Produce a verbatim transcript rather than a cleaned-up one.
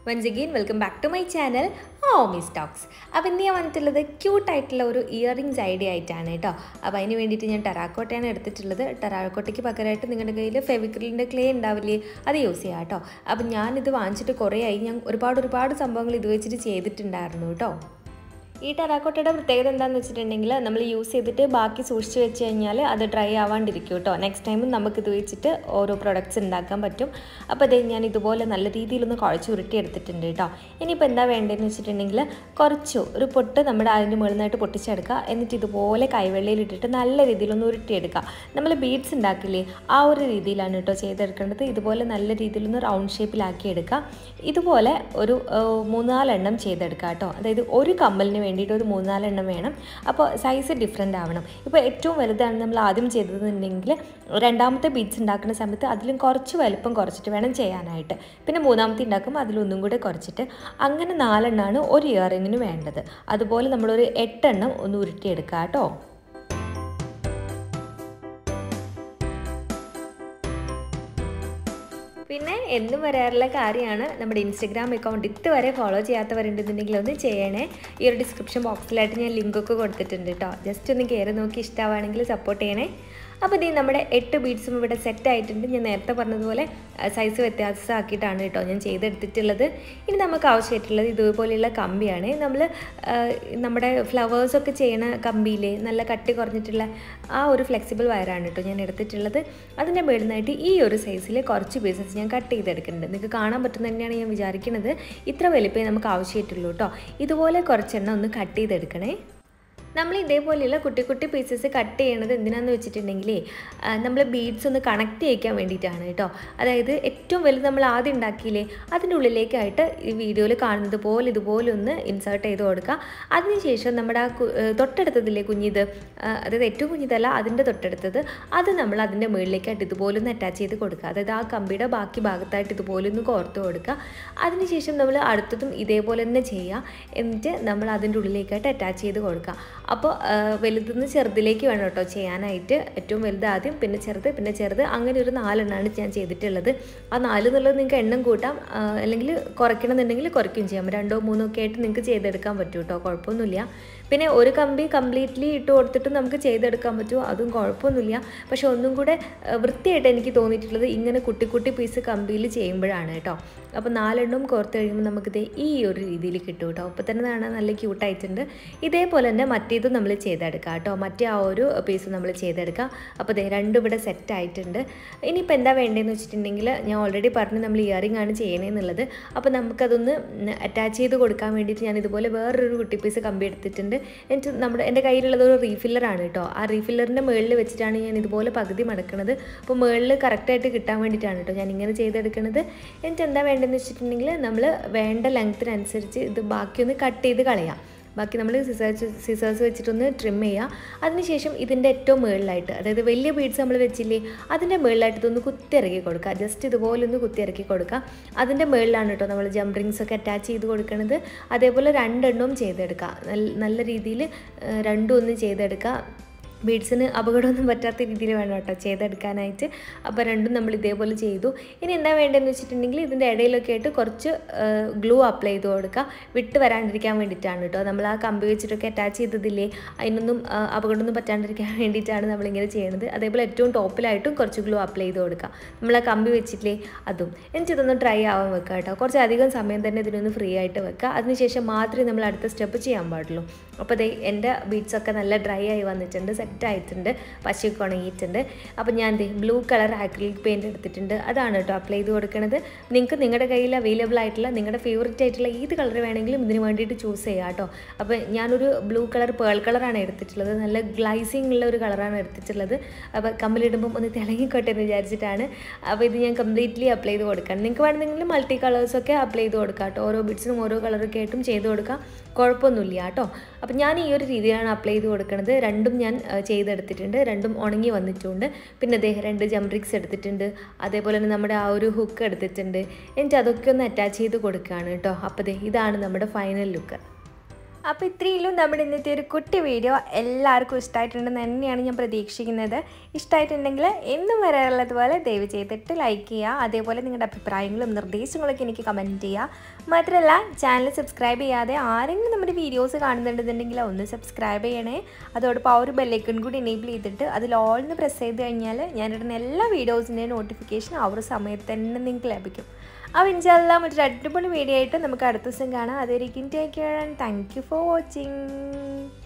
Once again, welcome back to my channel, Aamis Vlogs. അപ്പോൾ ഇന്ന് ഞാൻ വന്നിട്ടുള്ളത് ക്യൂട്ടായിട്ടുള്ള ഒരു ഇയറിങ്സ് ഐഡിയ ആയിട്ടാണ് കേട്ടോ. അപ്പോൾ അതിന് വേണ്ടിയിട്ട് ഞാൻ ടെറാക്കോട്ടയാണ് എടുത്തിട്ടുള്ളത്. ടെറാക്കോട്ടയ്ക്ക് പകരമായിട്ട് നിങ്ങളുടെ കയ്യിൽ ഫെവിക്രിലിൻ്റെ ക്ലേ ഉണ്ടാവില്ലേ, അത് യൂസ് ചെയ്യാം കേട്ടോ. അപ്പോൾ ഞാനിത് വാങ്ങിച്ചിട്ട് കുറേ ആയി. ഞാൻ ഒരുപാട് ഒരുപാട് സംഭവങ്ങൾ ഇത് വെച്ചിട്ട് ചെയ്തിട്ടുണ്ടായിരുന്നു കേട്ടോ. ഈ ടെറാക്കോട്ടയുടെ പ്രത്യേകത എന്താണെന്ന് വെച്ചിട്ടുണ്ടെങ്കിൽ നമ്മൾ യൂസ് ചെയ്തിട്ട് ബാക്കി സൂക്ഷിച്ച് വെച്ച് കഴിഞ്ഞാൽ അത് ഡ്രൈ ആവാണ്ടിരിക്കും കേട്ടോ. നെക്സ്റ്റ് ടൈമും നമുക്കിത് വെച്ചിട്ട് ഓരോ പ്രൊഡക്ട്സ് ഉണ്ടാക്കാൻ പറ്റും. അപ്പോൾ അതേ ഞാൻ ഇതുപോലെ നല്ല രീതിയിലൊന്ന് കുഴച്ച് ഉരുട്ടി എടുത്തിട്ടുണ്ട് കേട്ടോ. ഇനിയിപ്പോൾ എന്താ വേണ്ടതെന്ന് വെച്ചിട്ടുണ്ടെങ്കിൽ കുറച്ച് ഒരു പൊട്ട് നമ്മുടെ അതിൻ്റെ മുകളിലായിട്ട് പൊട്ടിച്ചെടുക്കുക. എന്നിട്ട് ഇതുപോലെ കൈവെള്ളയിലിട്ടിട്ട് നല്ല രീതിയിലൊന്ന് ഉരുട്ടിയെടുക്കുക. നമ്മൾ ബീഡ്സ് ഉണ്ടാക്കില്ലേ, ആ ഒരു രീതിയിലാണ് കേട്ടോ ചെയ്തെടുക്കേണ്ടത്. ഇതുപോലെ നല്ല രീതിയിലൊന്ന് റൗണ്ട് ഷേപ്പിലാക്കി എടുക്കുക. ഇതുപോലെ ഒരു മൂന്നാലെണ്ണം ചെയ്തെടുക്കുക കേട്ടോ. അതായത് ഒരു കമ്മലിന് വേണ്ടിയിട്ട് ഒരു മൂന്നാലെണ്ണം വേണം. അപ്പോൾ സൈസ് ഡിഫറെൻ്റ് ആവണം. ഇപ്പോൾ ഏറ്റവും വലുതാണ് നമ്മൾ ആദ്യം ചെയ്തതെന്നുണ്ടെങ്കിൽ രണ്ടാമത്തെ ബീഡ്സ് ഉണ്ടാക്കുന്ന സമയത്ത് അതിലും കുറച്ച് വലുപ്പം കുറച്ചിട്ട് വേണം ചെയ്യാനായിട്ട്. പിന്നെ മൂന്നാമത്തെ ഉണ്ടാക്കുമ്പോൾ അതിലൊന്നും കൂടെ കുറച്ചിട്ട് അങ്ങനെ നാലെണ്ണമാണ് ഒരു ഇയറിങ്ങിന് വേണ്ടത്. അതുപോലെ നമ്മളൊരു എട്ടെണ്ണം ഒന്ന് ഉരുട്ടിയെടുക്കുക കേട്ടോ. പിന്നെ എന്നും വരാറുള്ള കാര്യമാണ്, നമ്മുടെ ഇൻസ്റ്റഗ്രാം അക്കൗണ്ട് ഇതുവരെ ഫോളോ ചെയ്യാത്തവരുണ്ടെന്നുണ്ടെങ്കിൽ ഒന്ന് ചെയ്യണേ. ഈ ഒരു ഡിസ്ക്രിപ്ഷൻ ബോക്സിലായിട്ട് ഞാൻ ലിങ്കൊക്കെ കൊടുത്തിട്ടുണ്ട് കേട്ടോ. ജസ്റ്റ് ഒന്ന് കയറി നോക്കി ഇഷ്ടമാണെങ്കിൽ സപ്പോർട്ട് ചെയ്യണേ. അപ്പോൾ ഇത് നമ്മുടെ എട്ട് ബീഡ്സും ഇവിടെ സെറ്റ് ആയിട്ടുണ്ട്. ഞാൻ നേരത്തെ പറഞ്ഞതുപോലെ സൈസ് വ്യത്യാസമാക്കിയിട്ടാണ് കേട്ടോ ഞാൻ ചെയ്തെടുത്തിട്ടുള്ളത്. ഇനി നമുക്ക് ആവശ്യമായിട്ടുള്ളത് ഇതുപോലെയുള്ള കമ്പിയാണ്. നമ്മൾ നമ്മുടെ ഫ്ലവേഴ്സൊക്കെ ചെയ്യണ കമ്പിയിലെ നല്ല കട്ടി കുറഞ്ഞിട്ടുള്ള ആ ഒരു ഫ്ലെക്സിബിൾ വയറാണ് കേട്ടോ ഞാൻ എടുത്തിട്ടുള്ളത്. അതിൻ്റെ മുകളിലായിട്ട് ഈ ഒരു സൈസിൽ കുറച്ച് പീസസ് ഞാൻ കട്ട് ചെയ്തെടുക്കുന്നുണ്ട്. നിങ്ങൾക്ക് കാണാൻ പറ്റുന്ന തന്നെയാണ് ഞാൻ വിചാരിക്കുന്നത്. ഇത്ര വലിപ്പമേ നമുക്ക് ആവശ്യമായിട്ടുള്ളൂ കേട്ടോ. ഇതുപോലെ കുറച്ചെണ്ണം ഒന്ന് കട്ട് ചെയ്തെടുക്കണേ. നമ്മൾ ഇതേപോലെയുള്ള കുട്ടി കുട്ടി പീസസ് കട്ട് ചെയ്യണത് എന്തിനാന്ന് വെച്ചിട്ടുണ്ടെങ്കിലേ നമ്മൾ ബീഡ്സ് ഒന്ന് കണക്ട് ചെയ്യിക്കാൻ വേണ്ടിയിട്ടാണ് കേട്ടോ. അതായത് ഏറ്റവും വലുത് നമ്മൾ ആദ്യം ഉണ്ടാക്കിയില്ലേ, അതിൻ്റെ ഉള്ളിലേക്കായിട്ട് ഈ വീഡിയോയിൽ കാണുന്നത് പോലെ ഇതുപോലെ ഒന്ന് ഇൻസേർട്ട് ചെയ്ത് കൊടുക്കുക. അതിനുശേഷം നമ്മുടെ ആ തൊട്ടടുത്തതില്ലേ കുഞ്ഞിത്, അതായത് ഏറ്റവും കുഞ്ഞിതല്ല അതിൻ്റെ തൊട്ടടുത്തത്, അത് നമ്മൾ അതിൻ്റെ മുകളിലേക്കായിട്ട് ഇതുപോലെ ഒന്ന് അറ്റാച്ച് ചെയ്ത് കൊടുക്കുക. അതായത് ആ കമ്പിയുടെ ബാക്കി ഭാഗത്തായിട്ട് ഇതുപോലെ ഒന്ന് കോർത്ത് കൊടുക്കുക. അതിനുശേഷം നമ്മൾ അടുത്തതും ഇതേപോലെ തന്നെ ചെയ്യുക. എന്നിട്ട് നമ്മൾ അതിൻ്റെ ഉള്ളിലേക്കായിട്ട് അറ്റാച്ച് ചെയ്ത് കൊടുക്കുക. അപ്പോൾ വലുതെന്ന് ചെറുതിലേക്ക് വേണം കേട്ടോ ചെയ്യാനായിട്ട്. ഏറ്റവും വലുത് ആദ്യം, പിന്നെ ചെറുത്, പിന്നെ ചെറുത്, അങ്ങനെ ഒരു നാലെണ്ണമാണ് ഞാൻ ചെയ്തിട്ടുള്ളത്. ആ നാല് എന്നുള്ളത് നിങ്ങൾക്ക് എണ്ണം കൂട്ടാം, അല്ലെങ്കിൽ കുറയ്ക്കണമെന്നുണ്ടെങ്കിൽ കുറയ്ക്കുകയും ചെയ്യാം. രണ്ടോ മൂന്നോ ഒക്കെ ആയിട്ട് നിങ്ങൾക്ക് ചെയ്തെടുക്കാൻ പറ്റും കേട്ടോ, കുഴപ്പമൊന്നുമില്ല. പിന്നെ ഒരു കമ്പി കംപ്ലീറ്റ്ലി ഇട്ട് കൊടുത്തിട്ട് നമുക്ക് ചെയ്തെടുക്കാൻ പറ്റുമോ, അതും കുഴപ്പമൊന്നുമില്ല. പക്ഷെ ഒന്നും കൂടെ വൃത്തിയായിട്ട് എനിക്ക് തോന്നിയിട്ടുള്ളത് ഇങ്ങനെ കുട്ടി കുട്ടി പീസ് കമ്പിയിൽ ചെയ്യുമ്പോഴാണ് കേട്ടോ. അപ്പോൾ നാലെണ്ണവും കോർത്ത് കഴിയുമ്പോൾ നമുക്കിത് ഈ ഒരു രീതിയിൽ കിട്ടും കേട്ടോ. അപ്പോൾ തന്നെ കാണാൻ നല്ല ക്യൂട്ടായിട്ടുണ്ട്. ഇതേപോലെ തന്നെ മറ്റേതും നമ്മൾ ചെയ്തെടുക്കാം കേട്ടോ. മറ്റേ ആ ഒരു പീസ് നമ്മൾ ചെയ്തെടുക്കാം. അപ്പോൾ ദേ രണ്ടും ഇവിടെ സെറ്റ് ആയിട്ടുണ്ട്. ഇനിയിപ്പോൾ എന്താ വേണ്ടതെന്ന് വെച്ചിട്ടുണ്ടെങ്കിൽ ഞാൻ ഓൾറെഡി പറഞ്ഞു നമ്മൾ ഇയറിംഗ് ആണ് ചെയ്യണമെന്നുള്ളത്. അപ്പോൾ നമുക്കതൊന്ന് അറ്റാച്ച് ചെയ്ത് കൊടുക്കാൻ വേണ്ടിയിട്ട് ഞാൻ ഇതുപോലെ വേറൊരു കുട്ടി പീസ് കമ്പി എടുത്തിട്ടുണ്ട്. എന്നിട്ട് നമ്മുടെ എൻ്റെ കയ്യിലുള്ളത് ഒരു റീഫില്ലറാണ് കേട്ടോ. ആ റീഫില്ലറിൻ്റെ മുകളിൽ വെച്ചിട്ടാണ് ഞാൻ ഇതുപോലെ പകുതി മടക്കുന്നത്. അപ്പോൾ മുകളിൽ കറക്റ്റായിട്ട് കിട്ടാൻ വേണ്ടിയിട്ടാണ് കേട്ടോ ഞാൻ ഇങ്ങനെ ചെയ്തെടുക്കുന്നത്. എന്നിട്ട് എന്താ വേണ്ടതെന്ന് വെച്ചിട്ടുണ്ടെങ്കിൽ നമ്മൾ വേണ്ട ലെങ്ത്തിനനുസരിച്ച് ഇത് ബാക്കിയൊന്ന് കട്ട് ചെയ്ത് കളയാം. ബാക്കി നമ്മൾ സിസേഴ്സ് സിസേഴ്സ് വെച്ചിട്ടൊന്ന് ട്രിം ചെയ്യുക. അതിനുശേഷം ഇതിൻ്റെ ഏറ്റവും മുകളിലായിട്ട്, അതായത് വലിയ ബീഡ്സ് നമ്മൾ വെച്ചില്ലേ, അതിൻ്റെ മുകളിലായിട്ട് ഇതൊന്ന് കുത്തിയിറക്കി കൊടുക്കുക. ജസ്റ്റ് ഇതുപോലെ ഒന്ന് കുത്തിയിറക്കി കൊടുക്കുക. അതിൻ്റെ മുകളിലാണ് കേട്ടോ നമ്മൾ ജംപ് റിങ്സ് ഒക്കെ അറ്റാച്ച് ചെയ്ത് കൊടുക്കുന്നത്. അതേപോലെ രണ്ടെണ്ണവും ചെയ്തെടുക്കുക. നല്ല നല്ല രീതിയിൽ രണ്ടും ഒന്ന് ചെയ്തെടുക്കുക. ബീഡ്സിന് അപകടമൊന്നും പറ്റാത്ത രീതിയിൽ വേണം കേട്ടോ ചെയ്തെടുക്കാനായിട്ട്. അപ്പോൾ രണ്ടും നമ്മൾ ഇതേപോലെ ചെയ്തു. ഇനി എന്താ വേണ്ടതെന്ന് വെച്ചിട്ടുണ്ടെങ്കിൽ ഇതിൻ്റെ ഇടയിലൊക്കെ ആയിട്ട് കുറച്ച് ഗ്ലൂ അപ്ലൈ ചെയ്ത് കൊടുക്കുക. വിട്ട് വരാണ്ടിരിക്കാൻ വേണ്ടിയിട്ടാണ് കേട്ടോ. നമ്മൾ ആ കമ്പി വെച്ചിട്ടൊക്കെ അറ്റാച്ച് ചെയ്തതില്ലേ, അതിനൊന്നും അപകടമൊന്നും പറ്റാണ്ടിരിക്കാൻ വേണ്ടിയിട്ടാണ് നമ്മളിങ്ങനെ ചെയ്യുന്നത്. അതേപോലെ ഏറ്റവും ടോപ്പിലായിട്ടും കുറച്ച് ഗ്ലൂ അപ്ലൈ ചെയ്ത് കൊടുക്കുക. നമ്മൾ ആ കമ്പി വെച്ചിട്ടില്ലേ അതും. എന്നിട്ട് ഇതൊന്ന് ഡ്രൈ ആവാൻ വെക്കുക കേട്ടോ. കുറച്ച് അധികം സമയം തന്നെ ഇതിനൊന്ന് ഫ്രീ ആയിട്ട് വെക്കുക. അതിനുശേഷം മാത്രമേ നമ്മൾ അടുത്ത സ്റ്റെപ്പ് ചെയ്യാൻ പാടുള്ളൂ. അപ്പോൾ ദേ എൻ്റെ ബീഡ്സൊക്കെ നല്ല ഡ്രൈ ആയി വന്നിട്ടുണ്ട്, ആയിട്ടുണ്ട്, പശയൊക്കെ ഉണങ്ങിയിട്ടുണ്ട്. അപ്പോൾ ഞാൻ ദേ ബ്ലൂ കളർ ആക്രിലിക് പെയിൻറ്റ് എടുത്തിട്ടുണ്ട്. അതാണ് കേട്ടോ അപ്ലൈ ചെയ്ത് കൊടുക്കുന്നത്. നിങ്ങൾക്ക് നിങ്ങളുടെ കയ്യിൽ അവൈലബിൾ ആയിട്ടുള്ള നിങ്ങളുടെ ഫേവറേറ്റ് ആയിട്ടുള്ള ഏത് കളർ വേണമെങ്കിലും ഇതിന് വേണ്ടിയിട്ട് ചൂസ് ചെയ്യാം കേട്ടോ. അപ്പോൾ ഞാനൊരു ബ്ലൂ കളർ പേൾ കളറാണ് എടുത്തിട്ടുള്ളത്. നല്ല ഗ്ലൈസിങ് ഉള്ള ഒരു കളറാണ് എടുത്തിട്ടുള്ളത്. അപ്പോൾ കമ്പിലിടുമ്പം ഒന്ന് തിളങ്ങിക്കോട്ടെ എന്ന് വിചാരിച്ചിട്ടാണ്. അപ്പോൾ ഇത് ഞാൻ കംപ്ലീറ്റ്ലി അപ്ലൈ ചെയ്ത് കൊടുക്കാം. നിങ്ങൾക്ക് വേണമെങ്കിൽ മൾട്ടി കളേഴ്സൊക്കെ അപ്ലൈ ചെയ്ത് കൊടുക്കാം കേട്ടോ. ഓരോ ബിറ്റ്സിനും ഓരോ കളറൊക്കെ ആയിട്ടും ചെയ്ത് കൊടുക്കാം, കുഴപ്പമൊന്നുമില്ല കേട്ടോ. അപ്പോൾ ഞാൻ ഈ ഒരു രീതിയിലാണ് അപ്ലൈ ചെയ്ത് കൊടുക്കുന്നത്. രണ്ടും ഞാൻ ചെയ്തെടുത്തിട്ടുണ്ട്, രണ്ടും ഉണങ്ങി വന്നിട്ടുണ്ട്. പിന്നെ അദ്ദേഹം രണ്ട് ജംറിക്സ് എടുത്തിട്ടുണ്ട്. അതേപോലെ തന്നെ നമ്മുടെ ആ ഒരു ഹുക്ക് എടുത്തിട്ടുണ്ട്. എന്നിട്ട് അതൊക്കെ ഒന്ന് അറ്റാച്ച് ചെയ്ത് കൊടുക്കുകയാണ് കേട്ടോ. അപ്പോൾ ഇതാണ് നമ്മുടെ ഫൈനൽ ലുക്ക്. അപ്പോൾ ഇത്രയുള്ളൂ നമ്മുടെ ഇന്നത്തെ ഒരു കുട്ടി വീഡിയോ. എല്ലാവർക്കും ഇഷ്ടമായിട്ടുണ്ടെന്ന് തന്നെയാണ് ഞാൻ പ്രതീക്ഷിക്കുന്നത്. ഇഷ്ടമായിട്ടുണ്ടെങ്കിൽ എന്നും വരാറുള്ളതുപോലെ ദയവ് ചെയ്തിട്ട് ലൈക്ക് ചെയ്യുക. അതേപോലെ നിങ്ങളുടെ അഭിപ്രായങ്ങളും നിർദ്ദേശങ്ങളൊക്കെ എനിക്ക് കമൻറ്റ് ചെയ്യുക. മാത്രമല്ല ചാനൽ സബ്സ്ക്രൈബ് ചെയ്യാതെ ആരെങ്കിലും നമ്മുടെ വീഡിയോസ് കാണുന്നുണ്ടെന്നുണ്ടെങ്കിൽ ഒന്ന് സബ്സ്ക്രൈബ് ചെയ്യണേ. അതോടൊപ്പം ആ ഒരു ബെല്ലൈക്കൺ കൂടി എനേബിൾ ചെയ്തിട്ട് അതിൽ ഓൾ എന്ന് പ്രസ് ചെയ്ത് കഴിഞ്ഞാൽ ഞാനിടുന്ന എല്ലാ വീഡിയോസിൻ്റെയും നോട്ടിഫിക്കേഷൻ ആ ഒരു സമയത്ത് തന്നെ നിങ്ങൾക്ക് ലഭിക്കും. അപ്പോൾ ഇൻഷാല്ലാ മറ്റൊരു അടിപൊളി വീഡിയോ ആയിട്ട് നമുക്ക് അടുത്ത ദിവസം കാണാം. അതുവരെയും take care and thank you for watching.